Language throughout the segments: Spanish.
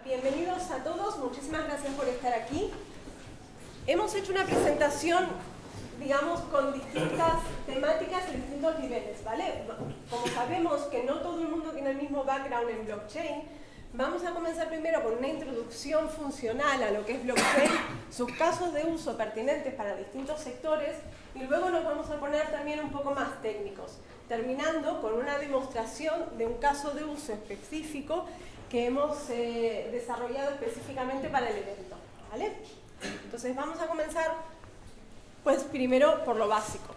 Bienvenidos a todos, muchísimas gracias por estar aquí. Hemos hecho una presentación, digamos, con distintas temáticas y distintos niveles, ¿vale? Como sabemos que no todo el mundo tiene el mismo background en blockchain, vamos a comenzar primero con una introducción funcional a lo que es blockchain, sus casos de uso pertinentes para distintos sectores, y luego nos vamos a poner también un poco más técnicos, terminando con una demostración de un caso de uso específico que hemos desarrollado específicamente para el evento, ¿vale? Entonces vamos a comenzar, pues primero por lo básico.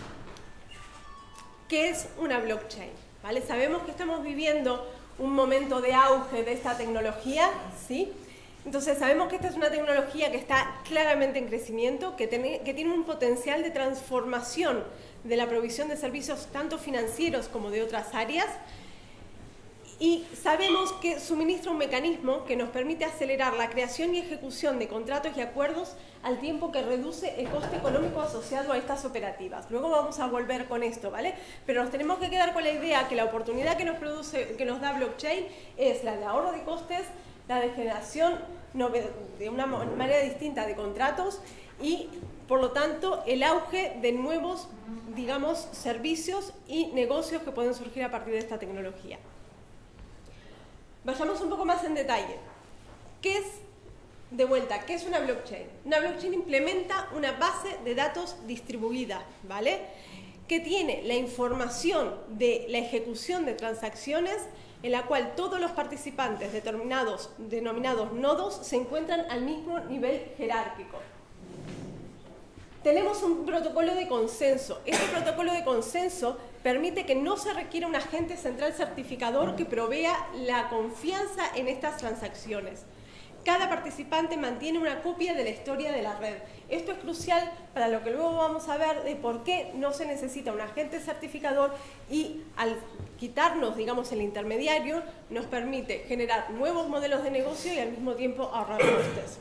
¿Qué es una blockchain? ¿Vale? Sabemos que estamos viviendo un momento de auge de esta tecnología, ¿sí? Entonces sabemos que esta es una tecnología que está claramente en crecimiento, que tiene un potencial de transformación de la provisión de servicios tanto financieros como de otras áreas. Y sabemos que suministra un mecanismo que nos permite acelerar la creación y ejecución de contratos y acuerdos al tiempo que reduce el coste económico asociado a estas operativas. Luego vamos a volver con esto, ¿vale? Pero nos tenemos que quedar con la idea que la oportunidad que nos da blockchain es la de ahorro de costes, la de generación de una manera distinta de contratos y, por lo tanto, el auge de nuevos, digamos, servicios y negocios que pueden surgir a partir de esta tecnología. Vayamos un poco más en detalle. ¿Qué es, de vuelta, qué es una blockchain? Una blockchain implementa una base de datos distribuida, ¿vale? Que tiene la información de la ejecución de transacciones en la cual todos los participantes denominados nodos se encuentran al mismo nivel jerárquico. Tenemos un protocolo de consenso. Este protocolo de consenso permite que no se requiera un agente central certificador que provea la confianza en estas transacciones. Cada participante mantiene una copia de la historia de la red. Esto es crucial para lo que luego vamos a ver de por qué no se necesita un agente certificador y al quitarnos, digamos, el intermediario, nos permite generar nuevos modelos de negocio y al mismo tiempo ahorrar costes.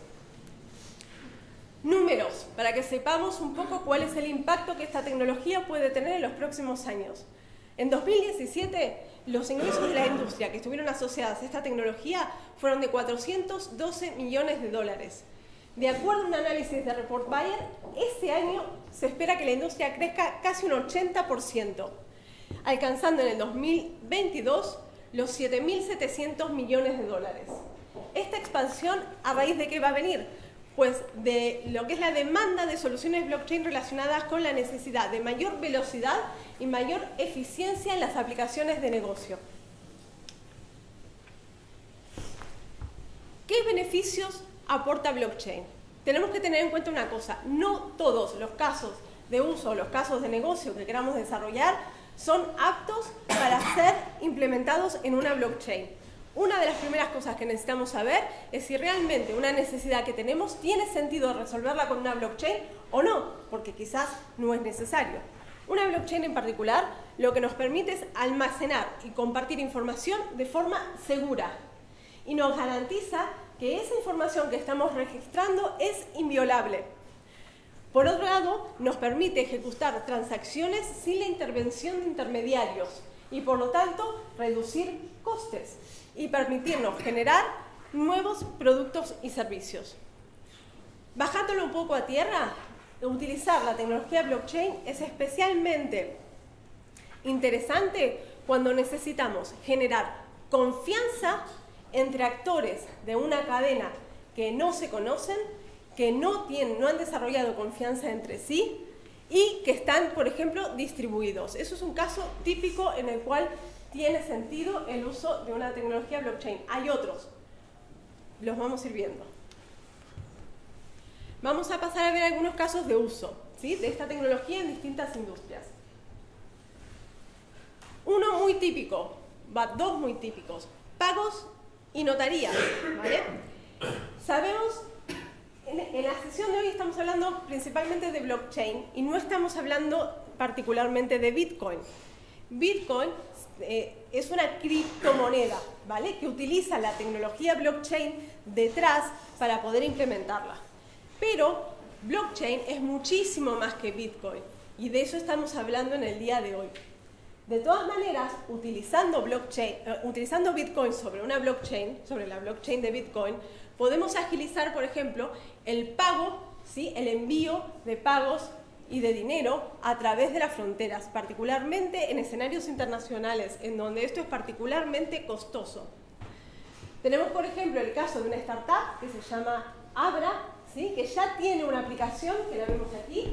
Números, para que sepamos un poco cuál es el impacto que esta tecnología puede tener en los próximos años. En 2017, los ingresos de la industria que estuvieron asociados a esta tecnología fueron de 412 millones de dólares. De acuerdo a un análisis de Report Buyer, este año se espera que la industria crezca casi un 80%, alcanzando en el 2022 los 7.700 millones de dólares. Esta expansión, ¿a raíz de qué va a venir? Pues de lo que es la demanda de soluciones blockchain relacionadas con la necesidad de mayor velocidad y mayor eficiencia en las aplicaciones de negocio. ¿Qué beneficios aporta blockchain? Tenemos que tener en cuenta una cosa, no todos los casos de uso, los casos de negocio que queramos desarrollar son aptos para ser implementados en una blockchain. Una de las primeras cosas que necesitamos saber es si realmente una necesidad que tenemos tiene sentido resolverla con una blockchain o no, porque quizás no es necesario. Una blockchain en particular lo que nos permite es almacenar y compartir información de forma segura y nos garantiza que esa información que estamos registrando es inviolable. Por otro lado, nos permite ejecutar transacciones sin la intervención de intermediarios y, por lo tanto, reducir costes y permitirnos generar nuevos productos y servicios. Bajándolo un poco a tierra, utilizar la tecnología blockchain es especialmente interesante cuando necesitamos generar confianza entre actores de una cadena que no se conocen, que no han desarrollado confianza entre sí y que están, por ejemplo, distribuidos. Eso es un caso típico en el cual tiene sentido el uso de una tecnología blockchain. Hay otros, los vamos a ir viendo. Vamos a pasar a ver algunos casos de uso, ¿sí?, de esta tecnología en distintas industrias. Uno muy típico, dos muy típicos, pagos y notarías, ¿vale? Sabemos, en la sesión de hoy estamos hablando principalmente de blockchain y no estamos hablando particularmente de Bitcoin. Bitcoin es una criptomoneda, ¿vale?, que utiliza la tecnología blockchain detrás para poder implementarla. Pero blockchain es muchísimo más que Bitcoin y de eso estamos hablando en el día de hoy. De todas maneras, utilizando Bitcoin sobre una blockchain, sobre la blockchain de Bitcoin, podemos agilizar, por ejemplo, el pago, ¿sí? El envío de pagos y de dinero a través de las fronteras, particularmente en escenarios internacionales, en donde esto es particularmente costoso. Tenemos, por ejemplo, el caso de una startup que se llama Abra, ¿sí? Que ya tiene una aplicación, que la vemos aquí,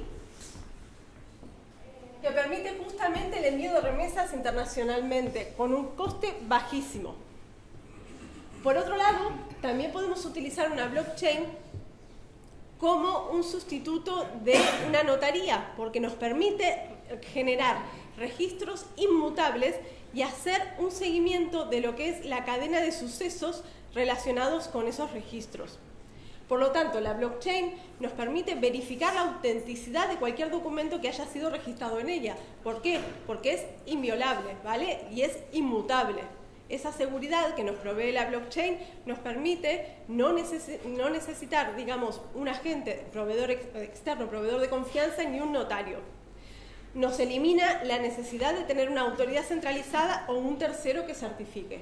que permite justamente el envío de remesas internacionalmente con un coste bajísimo. Por otro lado, también podemos utilizar una blockchain como un sustituto de una notaría, porque nos permite generar registros inmutables y hacer un seguimiento de lo que es la cadena de sucesos relacionados con esos registros. Por lo tanto, la blockchain nos permite verificar la autenticidad de cualquier documento que haya sido registrado en ella. ¿Por qué? Porque es inviolable, ¿vale? Y es inmutable. Esa seguridad que nos provee la blockchain nos permite no necesitar, digamos, un agente, proveedor externo, proveedor de confianza, ni un notario. Nos elimina la necesidad de tener una autoridad centralizada o un tercero que certifique.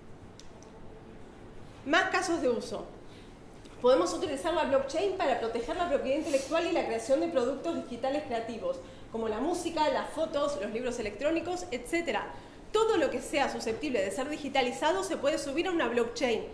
Más casos de uso. Podemos utilizar la blockchain para proteger la propiedad intelectual y la creación de productos digitales creativos, como la música, las fotos, los libros electrónicos, etc. Todo lo que sea susceptible de ser digitalizado se puede subir a una blockchain.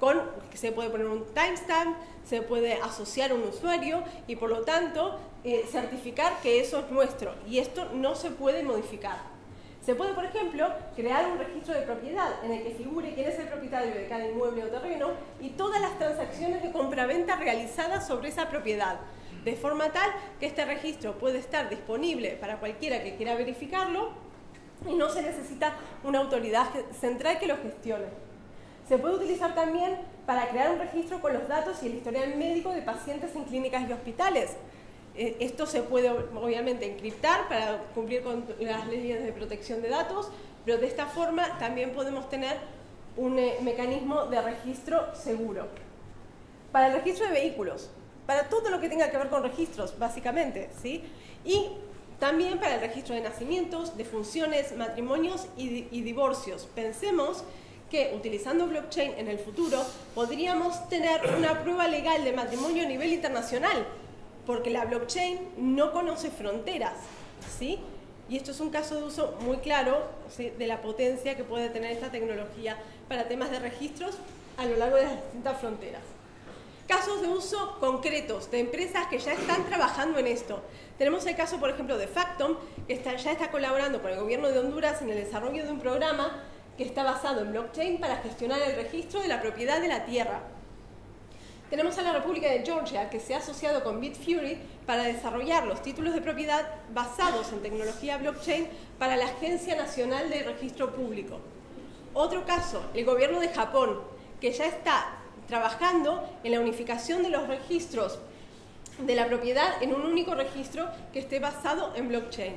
Se puede poner un timestamp, se puede asociar a un usuario y por lo tanto certificar que eso es nuestro y esto no se puede modificar. Se puede, por ejemplo, crear un registro de propiedad en el que figure quién es el propietario de cada inmueble o terreno y todas las transacciones de compraventa realizadas sobre esa propiedad, de forma tal que este registro puede estar disponible para cualquiera que quiera verificarlo y no se necesita una autoridad central que lo gestione. Se puede utilizar también para crear un registro con los datos y el historial médico de pacientes en clínicas y hospitales. Esto se puede obviamente encriptar para cumplir con las leyes de protección de datos, pero de esta forma también podemos tener un mecanismo de registro seguro. Para el registro de vehículos, para todo lo que tenga que ver con registros, básicamente, ¿sí? Y también para el registro de nacimientos, defunciones, matrimonios y divorcios. Pensemos que utilizando blockchain en el futuro podríamos tener una prueba legal de matrimonio a nivel internacional, porque la blockchain no conoce fronteras, ¿sí? Y esto es un caso de uso muy claro, ¿sí?, de la potencia que puede tener esta tecnología para temas de registros a lo largo de las distintas fronteras. Casos de uso concretos de empresas que ya están trabajando en esto. Tenemos el caso, por ejemplo, de Factom, que ya está colaborando con el gobierno de Honduras en el desarrollo de un programa que está basado en blockchain para gestionar el registro de la propiedad de la tierra. Tenemos a la República de Georgia, que se ha asociado con Bitfury para desarrollar los títulos de propiedad basados en tecnología blockchain para la Agencia Nacional de Registro Público. Otro caso, el gobierno de Japón, que ya está trabajando en la unificación de los registros de la propiedad en un único registro que esté basado en blockchain.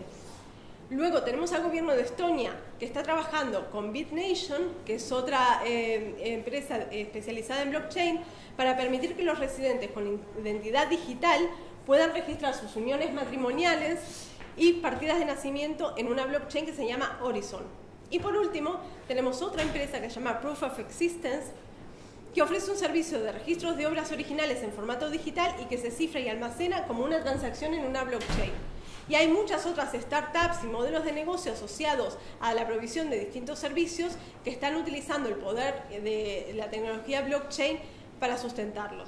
Luego tenemos al gobierno de Estonia, que está trabajando con BitNation, que es otra empresa especializada en blockchain, para permitir que los residentes con identidad digital puedan registrar sus uniones matrimoniales y partidas de nacimiento en una blockchain que se llama Horizon. Y por último, tenemos otra empresa que se llama Proof of Existence, que ofrece un servicio de registros de obras originales en formato digital y que se cifra y almacena como una transacción en una blockchain. Y hay muchas otras startups y modelos de negocio asociados a la provisión de distintos servicios que están utilizando el poder de la tecnología blockchain para sustentarlos.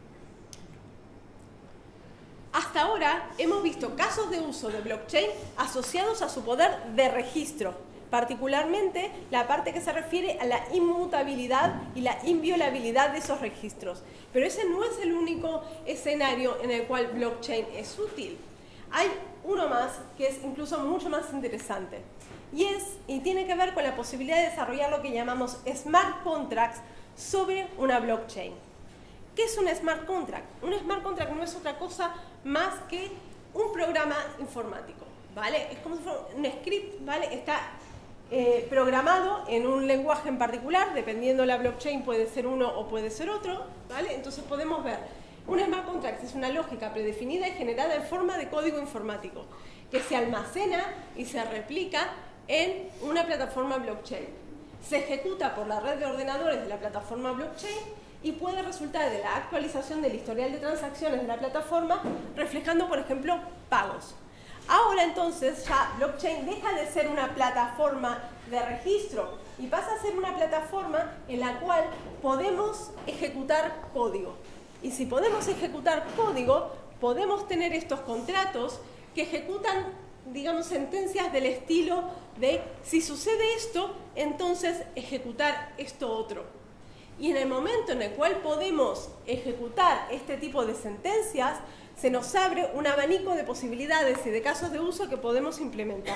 Hasta ahora hemos visto casos de uso de blockchain asociados a su poder de registro, particularmente la parte que se refiere a la inmutabilidad y la inviolabilidad de esos registros. Pero ese no es el único escenario en el cual blockchain es útil. Hay uno más que es incluso mucho más interesante y tiene que ver con la posibilidad de desarrollar lo que llamamos smart contracts sobre una blockchain. ¿Qué es un smart contract? Un smart contract no es otra cosa más que un programa informático, ¿vale? Es como si fuera un script, ¿vale? Está programado en un lenguaje en particular, dependiendo de la blockchain puede ser uno o puede ser otro, ¿vale? Entonces podemos ver, un smart contract es una lógica predefinida y generada en forma de código informático que se almacena y se replica en una plataforma blockchain. Se ejecuta por la red de ordenadores de la plataforma blockchain y puede resultar de la actualización del historial de transacciones de la plataforma, reflejando, por ejemplo, pagos. Ahora entonces ya blockchain deja de ser una plataforma de registro y pasa a ser una plataforma en la cual podemos ejecutar código. Y si podemos ejecutar código, podemos tener estos contratos que ejecutan, digamos, sentencias del estilo de si sucede esto, entonces ejecutar esto otro. Y en el momento en el cual podemos ejecutar este tipo de sentencias, se nos abre un abanico de posibilidades y de casos de uso que podemos implementar.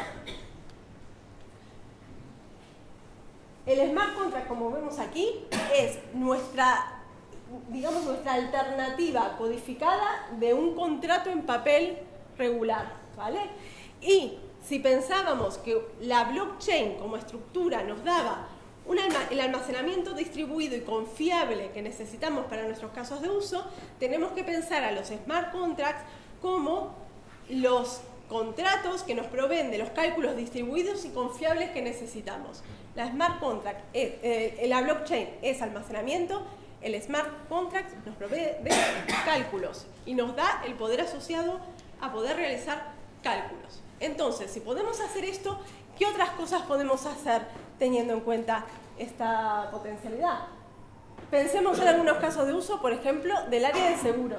El smart contract, como vemos aquí, es nuestra, digamos, nuestra alternativa codificada de un contrato en papel regular, ¿vale? Y si pensábamos que la blockchain como estructura nos daba el almacenamiento distribuido y confiable que necesitamos para nuestros casos de uso, tenemos que pensar a los smart contracts como los contratos que nos proveen de los cálculos distribuidos y confiables que necesitamos. La smart contract la blockchain es almacenamiento, el smart contract nos provee de cálculos y nos da el poder asociado a poder realizar cálculos. Entonces, si podemos hacer esto, ¿qué otras cosas podemos hacer teniendo en cuenta esta potencialidad? Pensemos en algunos casos de uso, por ejemplo, del área de seguros.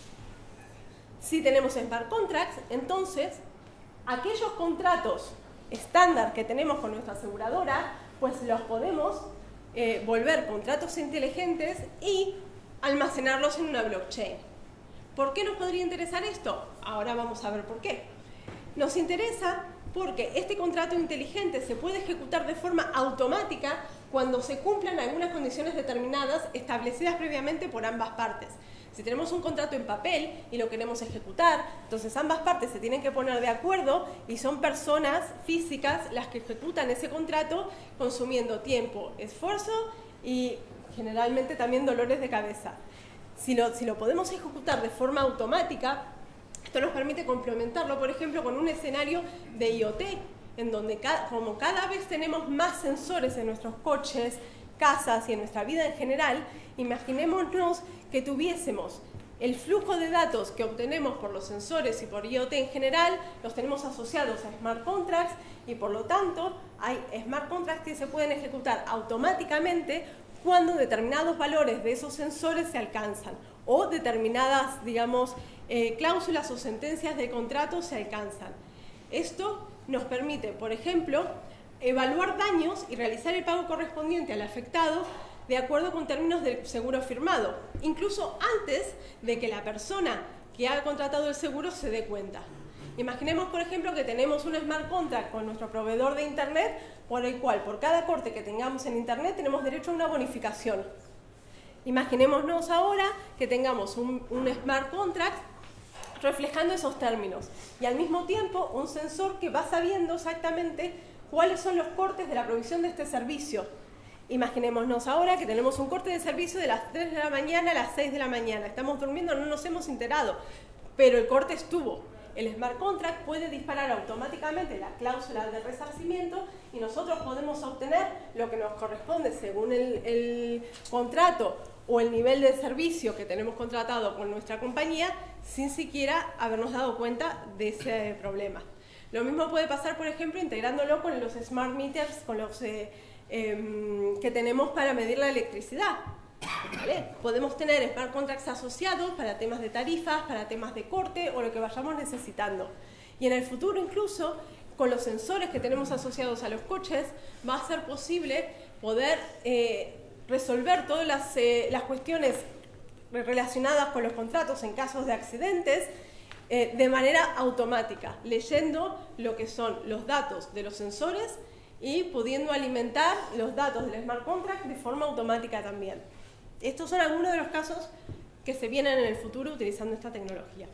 Si tenemos smart contracts, entonces aquellos contratos estándar que tenemos con nuestra aseguradora, pues los podemos volver contratos inteligentes y almacenarlos en una blockchain. ¿Por qué nos podría interesar esto? Ahora vamos a ver por qué. Nos interesa porque este contrato inteligente se puede ejecutar de forma automática cuando se cumplan algunas condiciones determinadas establecidas previamente por ambas partes. Si tenemos un contrato en papel y lo queremos ejecutar, entonces ambas partes se tienen que poner de acuerdo y son personas físicas las que ejecutan ese contrato consumiendo tiempo, esfuerzo y generalmente también dolores de cabeza. Si lo podemos ejecutar de forma automática, esto nos permite complementarlo, por ejemplo, con un escenario de IoT, en donde como cada vez tenemos más sensores en nuestros coches, casas y en nuestra vida en general, imaginémonos que tuviésemos el flujo de datos que obtenemos por los sensores y por IoT en general, los tenemos asociados a smart contracts y por lo tanto hay smart contracts que se pueden ejecutar automáticamente cuando determinados valores de esos sensores se alcanzan o determinadas, digamos, cláusulas o sentencias de contrato se alcanzan. Esto nos permite, por ejemplo, evaluar daños y realizar el pago correspondiente al afectado de acuerdo con términos del seguro firmado, incluso antes de que la persona que ha contratado el seguro se dé cuenta. Imaginemos, por ejemplo, que tenemos un smart contract con nuestro proveedor de Internet, por el cual por cada corte que tengamos en Internet tenemos derecho a una bonificación. Imaginémonos ahora que tengamos un smart contract reflejando esos términos y al mismo tiempo un sensor que va sabiendo exactamente cuáles son los cortes de la provisión de este servicio. Imaginémonos ahora que tenemos un corte de servicio de las 3 de la mañana a las 6 de la mañana. Estamos durmiendo, no nos hemos enterado, pero el corte estuvo. El smart contract puede disparar automáticamente la cláusula de resarcimiento y nosotros podemos obtener lo que nos corresponde según el contrato o el nivel de servicio que tenemos contratado con nuestra compañía sin siquiera habernos dado cuenta de ese problema. Lo mismo puede pasar, por ejemplo, integrándolo con los smart meters, con los que tenemos para medir la electricidad. ¿Vale? Podemos tener smart contracts asociados para temas de tarifas, para temas de corte o lo que vayamos necesitando. Y en el futuro incluso, con los sensores que tenemos asociados a los coches, va a ser posible poder resolver todas las cuestiones relacionadas con los contratos en casos de accidentes de manera automática, leyendo lo que son los datos de los sensores y pudiendo alimentar los datos del smart contract de forma automática también. Estos son algunos de los casos que se vienen en el futuro utilizando esta tecnología.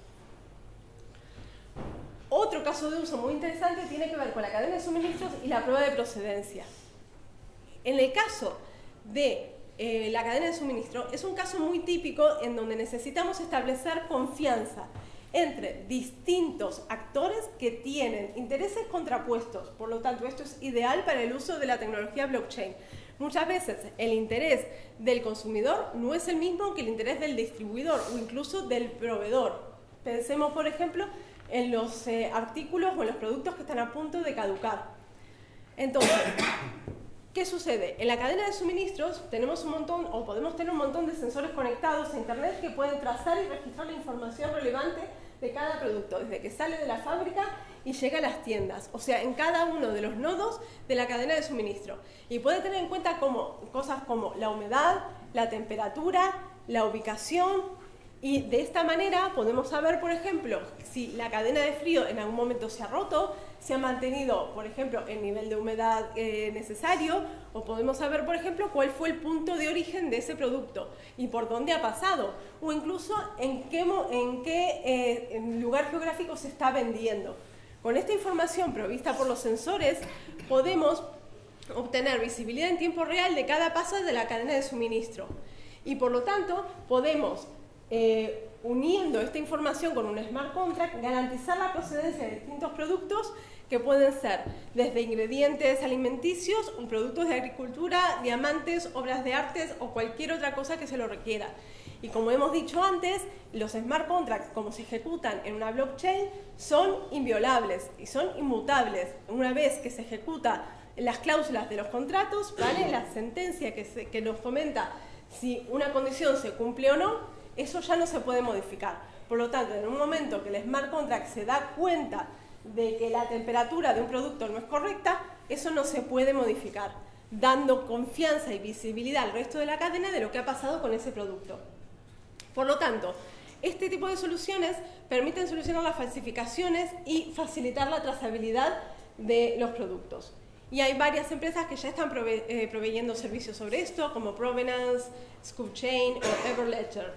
Otro caso de uso muy interesante tiene que ver con la cadena de suministros y la prueba de procedencia. En el caso de la cadena de suministro es un caso muy típico en donde necesitamos establecer confianza entre distintos actores que tienen intereses contrapuestos. Por lo tanto, esto es ideal para el uso de la tecnología blockchain. Muchas veces el interés del consumidor no es el mismo que el interés del distribuidor o incluso del proveedor. Pensemos, por ejemplo, en los artículos o en los productos que están a punto de caducar. Entonces, ¿qué sucede? En la cadena de suministros tenemos un montón, o podemos tener un montón de sensores conectados a Internet que pueden trazar y registrar la información relevante de cada producto, desde que sale de la fábrica y llega a las tiendas, o sea, en cada uno de los nodos de la cadena de suministro. Y puede tener en cuenta cosas como la humedad, la temperatura, la ubicación, y de esta manera podemos saber, por ejemplo, si la cadena de frío en algún momento se ha roto, se ha mantenido, por ejemplo, el nivel de humedad necesario, o podemos saber, por ejemplo, cuál fue el punto de origen de ese producto y por dónde ha pasado, o incluso en qué lugar geográfico se está vendiendo. Con esta información provista por los sensores, podemos obtener visibilidad en tiempo real de cada paso de la cadena de suministro. Y por lo tanto, podemos, uniendo esta información con un smart contract, garantizar la procedencia de distintos productos que pueden ser desde ingredientes alimenticios, productos de agricultura, diamantes, obras de arte o cualquier otra cosa que se lo requiera. Y como hemos dicho antes, los smart contracts, como se ejecutan en una blockchain, son inviolables y son inmutables. Una vez que se ejecutan las cláusulas de los contratos, ¿vale? La sentencia que nos comenta si una condición se cumple o no, eso ya no se puede modificar. Por lo tanto, en un momento que el smart contract se da cuenta de que la temperatura de un producto no es correcta, eso no se puede modificar, dando confianza y visibilidad al resto de la cadena de lo que ha pasado con ese producto. Por lo tanto, este tipo de soluciones permiten solucionar las falsificaciones y facilitar la trazabilidad de los productos. Y hay varias empresas que ya están proveyendo servicios sobre esto, como Provenance, ScoopChain o Everledger.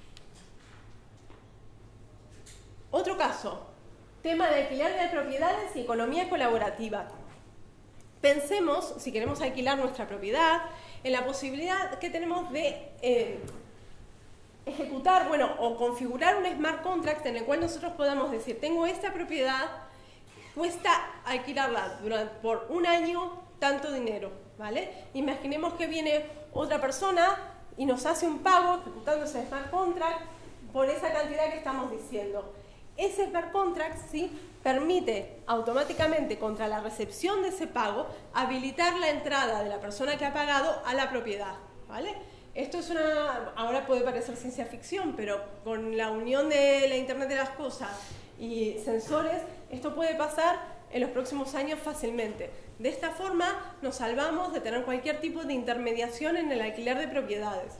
Otro caso, tema de alquiler de propiedades y economía colaborativa. Pensemos, si queremos alquilar nuestra propiedad, en la posibilidad que tenemos de ejecutar, o configurar un smart contract en el cual nosotros podamos decir, tengo esta propiedad, cuesta alquilarla por un año tanto dinero, ¿vale? Imaginemos que viene otra persona y nos hace un pago ejecutando ese smart contract por esa cantidad que estamos diciendo. Ese smart contract, ¿sí?, permite automáticamente, contra la recepción de ese pago, habilitar la entrada de la persona que ha pagado a la propiedad, ¿vale? Esto es ahora puede parecer ciencia ficción, pero con la unión de la Internet de las cosas y sensores, esto puede pasar en los próximos años fácilmente. De esta forma nos salvamos de tener cualquier tipo de intermediación en el alquiler de propiedades.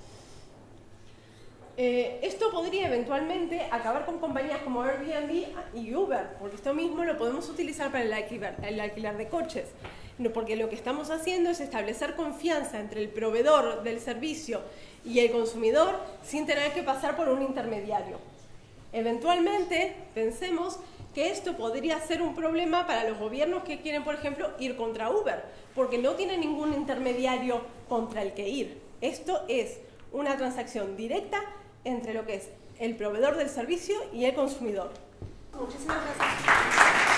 Esto podría eventualmente acabar con compañías como Airbnb y Uber, porque esto mismo lo podemos utilizar para el alquiler de coches. Porque lo que estamos haciendo es establecer confianza entre el proveedor del servicio y el consumidor sin tener que pasar por un intermediario. Eventualmente, pensemos que esto podría ser un problema para los gobiernos que quieren, por ejemplo, ir contra Uber, porque no tienen ningún intermediario contra el que ir. Esto es una transacción directa entre lo que es el proveedor del servicio y el consumidor. Muchísimas gracias.